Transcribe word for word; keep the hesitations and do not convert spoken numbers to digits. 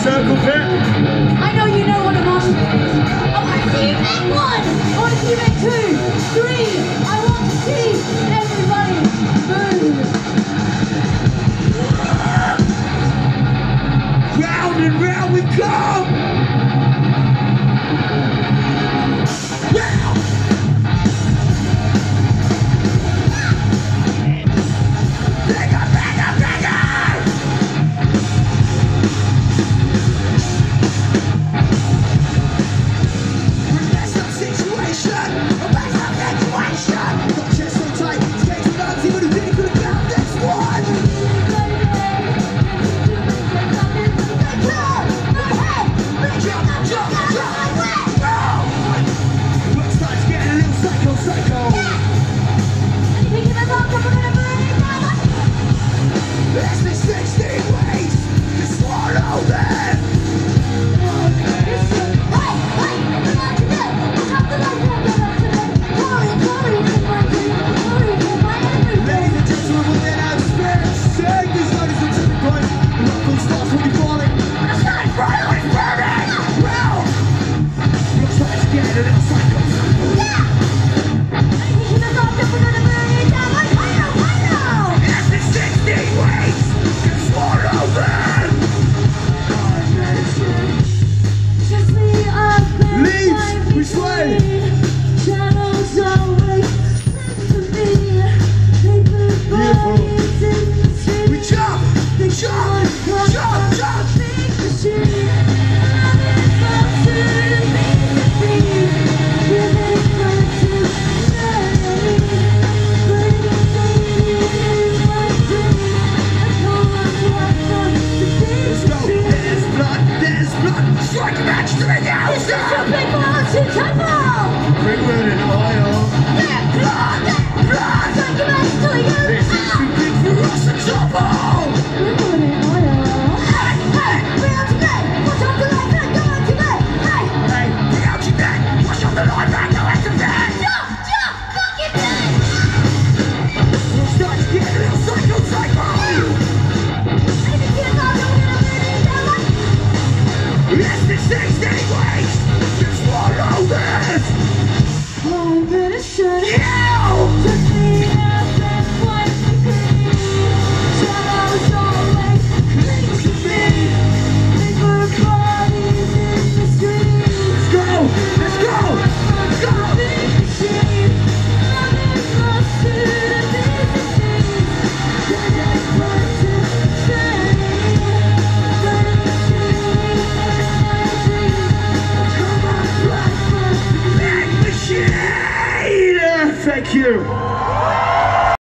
circle fit? I know you know what a mosh pit is. I want to see you make one. I want to see you make two, three. I want to see everybody move. Round and round we come. Round. Bigger, bigger, bigger. Strike a match to the house! This is your big mountain temple! Bring it in oil. Yeah, blood, blood! Strike a match to the house! This is too big for us to trouble! We're doing it oil. Hey, hey! Bring out your neck! Watch out the light back! Go out to bed! Hey! Hey, bring out your neck! Watch out the light back! Go out to bed! Jump! Jump! Fucking bed! We'll start to get a little psycho psycho! Anything to know, don't get a minute down like... Yes, this thing's anyways! Just swallow this! I'm gonna shut it. Yeah! Just me up and wipe the green. Shadows always cling to me. Paper bodies in the street. Let's go! Let's go! Let's go! Big machine. Running close to the businesses. Dead person standing. Burning machine. Come on, blood! Big machine! Thank you!